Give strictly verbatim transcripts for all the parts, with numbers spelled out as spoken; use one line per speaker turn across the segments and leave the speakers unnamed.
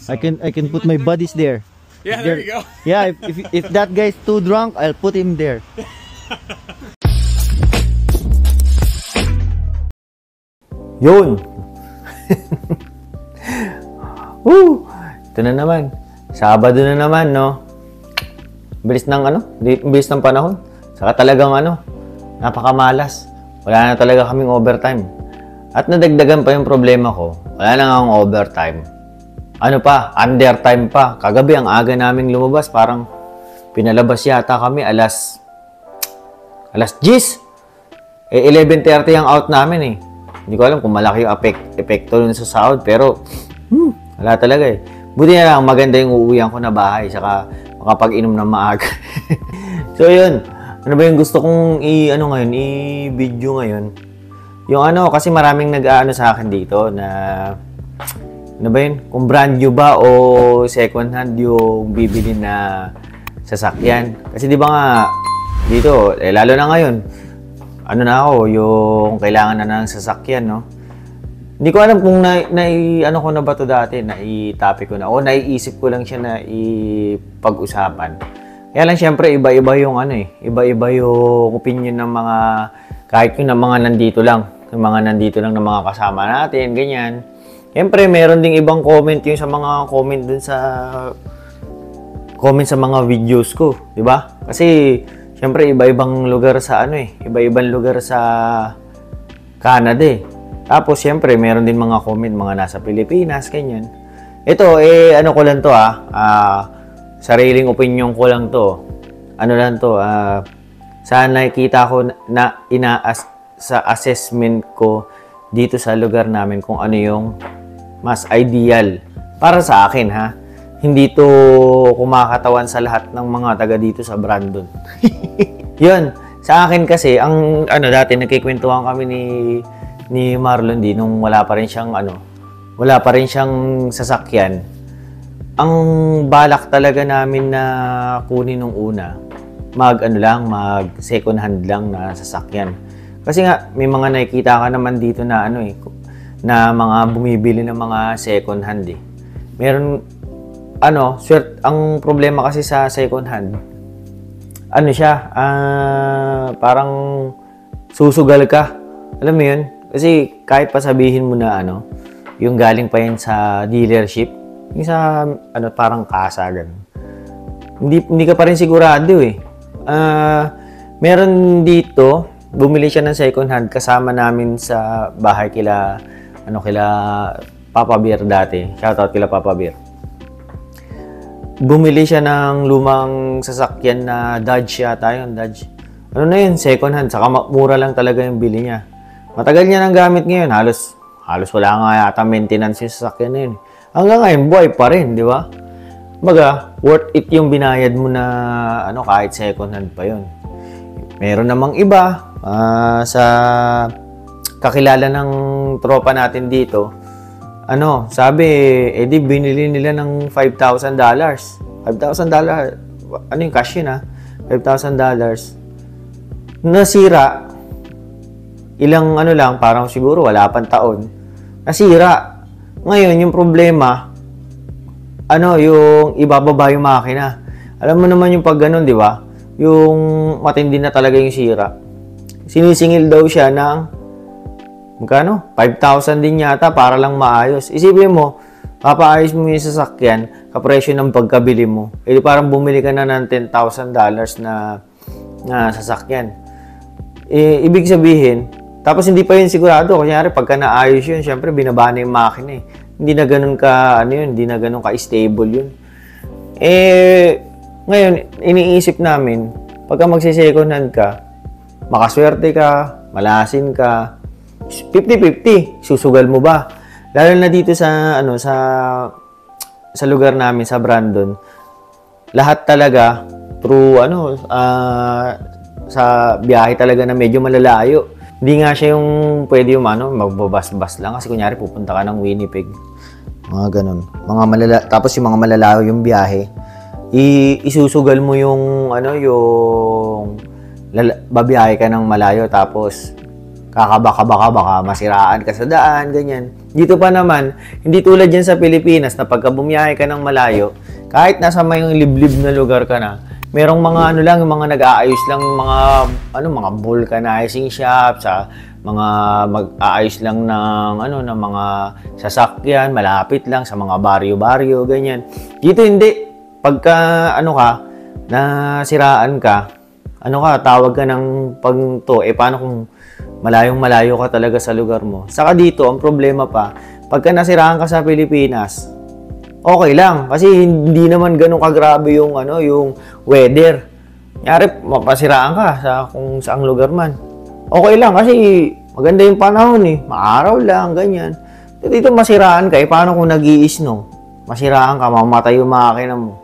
I can I can put my buddies there.
Yeah, there you go.
Yeah, if, if if that guy's too drunk, I'll put him there. Yun. Woo! Ito na naman. Sabado na naman, no? Bilis ng ano? Bilis ng panahon. Saka talagang ano, napakamalas. Wala na talaga kaming overtime. At nadagdagan pa yung problema ko. Wala na nga akong overtime. Ano pa? Undertime pa. Kagabi ang aga naming lumabas. Parang pinalabas yata kami alas alas diyes. Eh, eleven thirty ang out namin eh. Hindi ko alam kung malaki yung epek epekto nun sa sahod. Pero, hmm, wala talaga eh. Buti na lang, maganda yung uuwihan ko na bahay. Saka makapag-inom ng maaga. So, yun. Ano ba yung gusto kong i, ano ngayon, i-video ngayon? Yung ano, kasi maraming nag-ano sa akin dito na, ano ba yun? Kung brand new ba o second hand yung bibili na sasakyan. Kasi di ba nga, dito, eh, lalo na ngayon, ano na ako, yung kailangan na ng sasakyan, no? Hindi ko alam kung na, na ano ko na ba to dati, na i-topic ko na, o naiisip ko lang siya na i-pag-usapan. Kaya lang, syempre, iba-iba yung ano eh, iba-iba yung opinion ng mga, kahit yung ng mga nandito lang, yung mga nandito lang ng mga kasama natin, ganyan. Syempre, meron ding ibang comment yung sa mga comment dun sa, comment sa mga videos ko, di ba? Kasi, syempre, iba-ibang lugar sa ano eh. Iba-ibang lugar sa Canada eh. Tapos, syempre, meron din mga comment, mga nasa Pilipinas, ganyan. Ito, eh, ano ko lang to ah. Ah, sariling opinion ko lang to. Ano lang to, ah. Sana nakikita ko na ina-as sa assessment ko dito sa lugar namin kung ano yung mas ideal para sa akin ha. Hindi to kumakatawan sa lahat ng mga taga dito sa Brandon. Yun, sa akin kasi, ang ano dati, nagkikwentuhan kami ni, ni Marlon di nung wala pa rin siyang ano, wala pa rin siyang sasakyan. Ang balak talaga namin na kunin nung una, mag ano lang, mag second hand lang na sasakyan. Kasi nga, may mga nakikita ka naman dito na ano eh, na mga bumibili ng mga second hand eh. Meron, ano, swert, ang problema kasi sa second hand, ano siya, uh, parang susugal ka. Alam mo yun? Kasi kahit pa sabihin mo na ano, yung galing pa yan sa dealership, yung sa, ano, parang kasa, ganun. Hindi, hindi ka pa rin sigurado eh. Uh, meron dito, bumili siya ng second hand kasama namin sa bahay kila, ano, kila Papa Beer dati. Shoutout kila Papa Beer. Bumili siya ng lumang sasakyan na Dodge yata yun, Dodge. Ano na yun, second hand, saka mura lang talaga yung bili niya. Matagal niya nang gamit ngayon, halos, halos wala nga yata maintenance yung sasakyan na yun. Hanggang ngayon, buhay pa rin, di ba? Baga, worth it yung binayad mo na, ano, kahit second hand pa yun. Meron namang iba, uh, sa kakilala ng tropa natin dito, ano, sabi, eh di binili nila ng five thousand dollars. five thousand dollars, ano yung cash yun ha? five thousand dollars. Nasira, ilang ano lang, parang siguro wala pang taon. Nasira. Ngayon, yung problema, ano, yung ibababa yung makina. Alam mo naman yung pag ganun, di ba? Yung matindi na talaga yung sira. Sinisingil daw siya ng magkano? five thousand din yata para lang maayos. Isipin mo, papaayos mo yung sasakyan, kapresyo ng pagkabili mo. Eh parang bumili ka na ng ten thousand dollars na, na sasakyan. Eh, ibig sabihin, tapos hindi pa yun sigurado. Kunyari, pagka naayos yun, syempre binabana yung makina eh. Hindi na ganun ka, ano yun, hindi na ganun ka-stable yun. Eh, ngayon, iniisip namin, pagka magsi-second hand ka, makaswerte ka, malasin ka, fifty fifty, susugal mo ba? Lalo na dito sa ano sa sa lugar namin sa Brandon. Lahat talaga through ano uh, sa biyahe talaga na medyo malalayo. Hindi nga siya yung pwede yung ano magbabas-bas lang kasi kunyari pupunta ka ng Winnipeg. Mga ganun. Mga malala tapos yung mga malalayo yung biyahe, i isusugal mo yung ano yung babiyahe ka ng malayo tapos kakabaka-baka, baka masiraan ka sa daan, ganyan. Dito pa naman, hindi tulad yan sa Pilipinas na pagka bumiyahe ka ng malayo, kahit nasa may liblib na lugar ka na, merong mga ano lang, yung mga nag-aayos lang, yung mga, ano, mga vulcanizing shop, sa mga mag-aayos lang ng, ano, ng mga sasakyan, malapit lang sa mga baryo-baryo, ganyan. Dito hindi. Pagka, ano ka, nasiraan ka, ano ka, tawag ka ng pag to, eh paano kung malayong malayo ka talaga sa lugar mo. Saka dito, ang problema pa, pagka nasiraan ka sa Pilipinas, okay lang. Kasi hindi naman ganun kagrabe yung, ano, yung weather. Nyari, mapasiraan ka sa kung saang lugar man. Okay lang kasi maganda yung panahon eh. Maaraw lang, ganyan. Dito masiraan ka eh. Paano kung nag-i-snow? Masiraan ka, mamatay yung makina mo.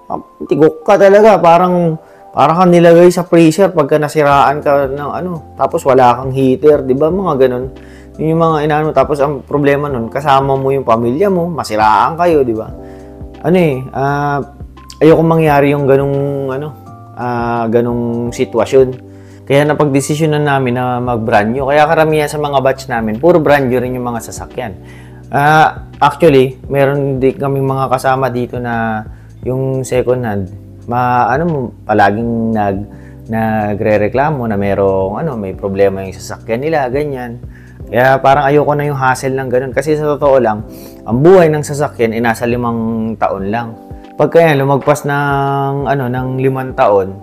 Tigok ka talaga. Parang Para kang nilagay sa freezer pagka nasiraan ka ng ano, tapos wala kang heater, 'di ba? Mga ganun. Yun yung mga inaano, tapos ang problema nun, kasama mo yung pamilya mo, masiraan kayo, 'di ba? Ano eh, uh, ayoko mangyari yung ganung ano, uh, ganung sitwasyon. Kaya napagdesisyonan namin na mag-brand new. Kaya karamihan sa mga batch namin, puro brand new rin yung mga sasakyan. Uh, actually, meron din kaming mga kasama dito na yung second hand, ma ano palaging nag nagrereklamo na merong ano may problema yung sasakyan nila, ganyan. Kaya parang ayoko na yung hassle ng ganun kasi sa totoo lang ang buhay ng sasakyan ay nasa limang taon lang. Pagka yan lumagpas ng ano ng limang taon,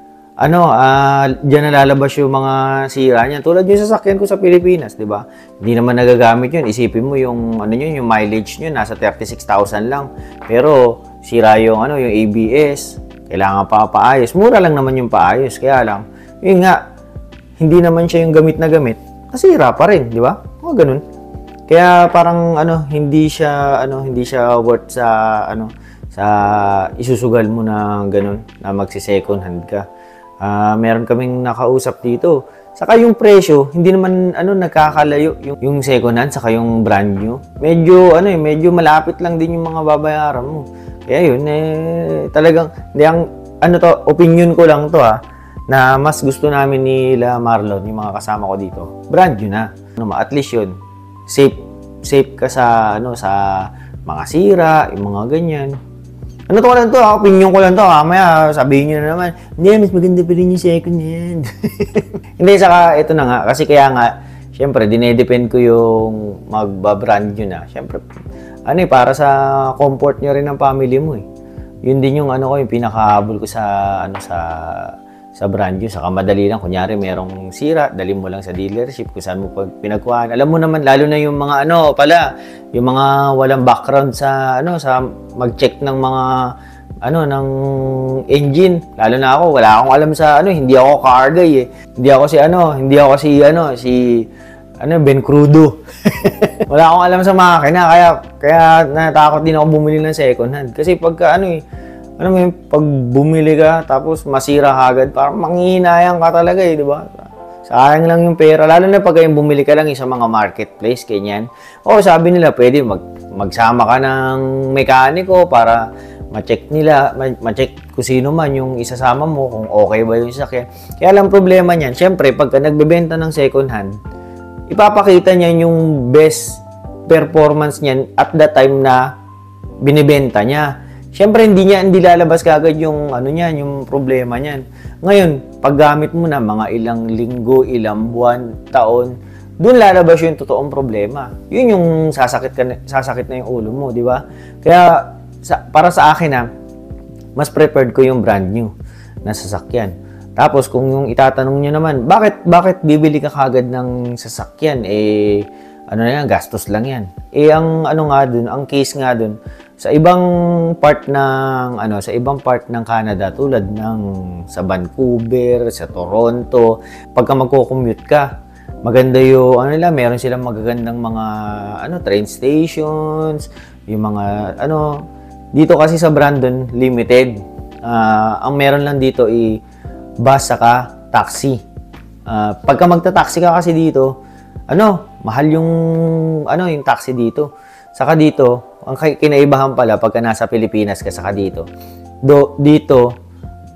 ano ah uh, diyan na lalabas yung mga sira niyan. Tulad yung sasakyan ko sa Pilipinas, 'di ba? Hindi naman nagagamit yun. Isipin mo yung ano yun, yung mileage niyo nasa thirty-six thousand lang. Pero sira yung ano yung A B S. Kailangan pa paayos. Mura lang naman yung paayos. Kaya lang, yun nga, hindi naman siya yung gamit na gamit. Nasira pa rin, di ba? O ganun. Kaya parang ano, hindi siya ano, hindi siya worth sa ano, sa isusugal mo na ganun na magsi-second hand ka. Uh, meron kaming nakausap dito. Saka yung presyo, hindi naman ano nagkakalayo yung, yung second hand saka yung brand new. Medyo ano eh, medyo malapit lang din yung mga babayaran mo. Kaya yun, eh, talagang, hindi ang, ano to, opinion ko lang to ha, na mas gusto namin nila Marlon, yung mga kasama ko dito, brand yun na. Ano, at least yun, safe, safe ka sa, ano, sa mga sira, yung mga ganyan. Ano to ko lang to ha, opinion ko lang to ha, maya sabihin nyo na naman, hindi, mas maganda pa rin yung second hand. Hindi, saka ito na nga, kasi kaya nga, syempre, dinedepend ko yung magbabrand yun na. Syempre, ano eh, para sa comfort nyo rin ng family mo eh. Yun din yung ano ko, yung pinakahabol ko sa, ano, sa, sa brand new. Saka madali lang, kunyari merong sira, dali mo lang sa dealership kung saan mo pag pinagkuhan. Alam mo naman, lalo na yung mga ano pala, yung mga walang background sa, ano, sa mag-check ng mga, ano, ng engine. Lalo na ako, wala akong alam sa, ano, hindi ako car guy eh. Hindi ako si, ano, hindi ako si, ano, si, ano, Ben Crudo. Wala akong alam sa makina, kaya, kaya natakot din ako bumili ng second hand. Kasi pagka, ano eh, ano mo pag bumili ka, tapos masira agad, parang manghihinayang ka talaga eh, di ba? Sayang lang yung pera, lalo na pag yung bumili ka lang sa mga marketplace, ganyan. O, sabi nila, pwede mag, magsama ka ng mekaniko para ma-check nila, ma-check kung sino man yung isasama mo, kung okay ba yung sasakyan. Kaya lang problema niyan, syempre, pagka nagbebenta ng second hand, ipapakita niya yung best performance niyan at the time na binibenta niya. Siyempre, hindi niya hindi lalabas kagad yung ano niyan, yung problema niyan. Ngayon, paggamit mo na mga ilang linggo, ilang buwan, taon, doon lalabas yung totoong problema. Yun yung sasakit ka, sasakit na yung ulo mo, di ba? Kaya sa, para sa akin ha, mas preferred ko yung brand new na sasakyan. Tapos kung yung itatanong niyo naman, bakit bakit bibili ka kagad ng sasakyan? Eh ano na yan, gastos lang yan. Eh ang ano nga dun, ang case nga dun, sa ibang part ng ano, sa ibang part ng Canada tulad ng sa Vancouver, sa Toronto, pagka magko-commute ka, maganda yung ano nila, meron silang magagandang mga ano train stations, yung mga ano dito kasi sa Brandon limited. Uh, ang meron lang dito i bus saka taxi. Uh, pagka magta-taxi ka kasi dito, ano, mahal yung ano yung taxi dito. Saka dito, ang kinaibahan pala pagka nasa Pilipinas ka saka dito. Do dito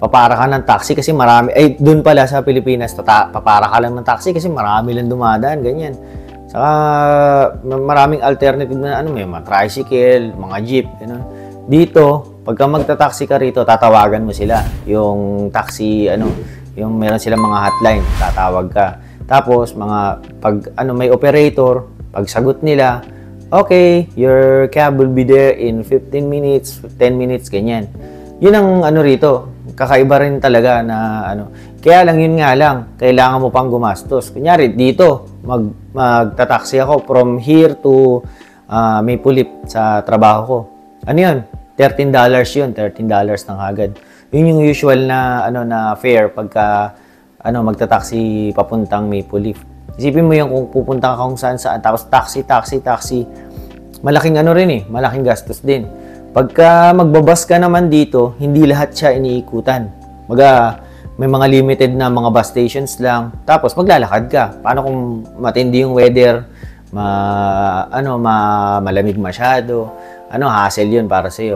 papara ka ng taxi kasi marami, ay doon pala sa Pilipinas, tata, papara ka lang ng taxi kasi marami lang dumadaan, ganyan. Saka maraming alternative na ano, may mga tricycle, mga jeep, gano'n. Dito, pagka magta-taxi ka rito, tatawagan mo sila. Yung taxi, ano, yung meron silang mga hotline, tatawag ka. Tapos, mga, pag ano, may operator, pag sagot nila, okay, your cab will be there in fifteen minutes, ten minutes, ganyan. Yun ang ano rito, kakaiba rin talaga na ano. Kaya lang yun nga lang, kailangan mo pang gumastos. Kunyari, dito, mag, magta-taxi ako from here to uh, Maple Leaf sa trabaho ko. Ano yun? thirteen dollars yun, thirteen dollars ng agad. Yun yung usual na ano na fare pagka ano magta-taxi papuntang Maple Leaf. Isipin mo yung kung pupunta ka kung saan saan, tapos taxi, taxi, taxi. Malaking ano rin eh, malaking gastos din. Pagka magbabas ka naman dito, hindi lahat siya iniikutan. Maga, may mga limited na mga bus stations lang. Tapos maglalakad ka. Paano kung matindi yung weather, ma, ano, ma, malamig masyado, ano, hassle yun para sa'yo.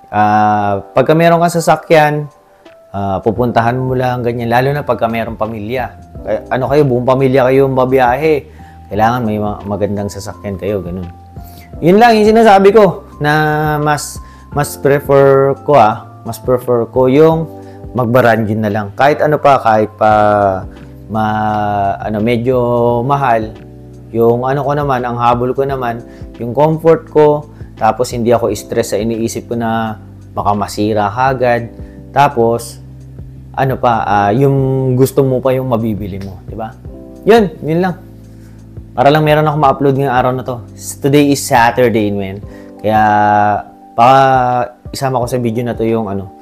Uh, pagka meron kang sasakyan, uh, pupuntahan mo lang ganyan, lalo na pagka meron pamilya. Ano kayo, buong pamilya kayo babiyahe. Kailangan may magandang sasakyan kayo, ganun. Yun lang yung sinasabi ko na mas mas prefer ko ah, mas prefer ko yung magbarangin na lang. Kahit ano pa, kahit pa ma, ano, medyo mahal, yung ano ko naman, ang habol ko naman, yung comfort ko, tapos hindi ako stress sa iniisip ko na baka masira agad. Tapos, ano pa, uh, yung gusto mo pa yung mabibili mo, di ba? Yun, yun lang. Para lang meron ako ma-upload ngayong araw na to. Today is Saturday, man. Kaya, baka isama ko sa video na to yung ano,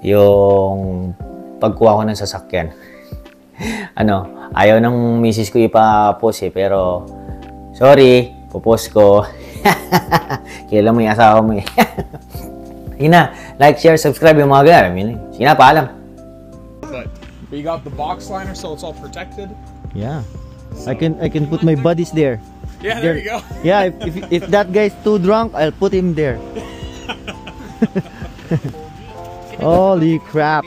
yung pagkuha ko ng sasakyan. ano, ayaw ng misis ko ipa-post eh, pero sorry, pupost ko. Kailan mo yung asawa mo eh. Sige na, like, share, subscribe yung mga ganyan. Sige na, paalam.
But we got the box liner, so it's all protected.
Yeah.
So,
I can I can put my buddies there.
Yeah,
there
there you go.
Yeah, if, if if that guy's too drunk, I'll put him there. Holy crap.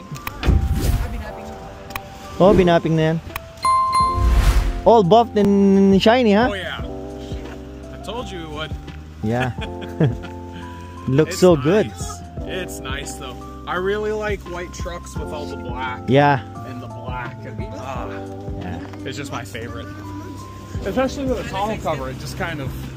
Oh, binapping na yan. All buffed and shiny, huh?
Oh yeah. I told you what.
Yeah. Looks
It's
so
nice.
good.
It's nice though. I really like white trucks with all the black.
Yeah.
And the black. And, ah,
Yeah.
it's just my favorite. Especially with a tonneau cover, it just kind of